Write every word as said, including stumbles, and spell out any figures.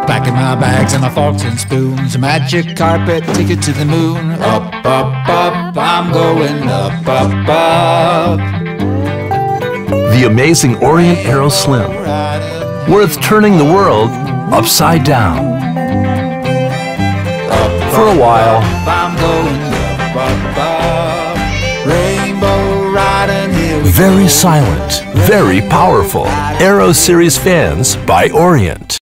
Packing my bags and my forks and spoons. A magic carpet, ticket to the moon. Up, up, up, I'm going up, up, up. The amazing Orient Aero Slim, worth turning the world upside down. For a while. I'm going up, up, up. Rainbow riding, here we go. Very silent, very powerful. Aero Series fans by Orient.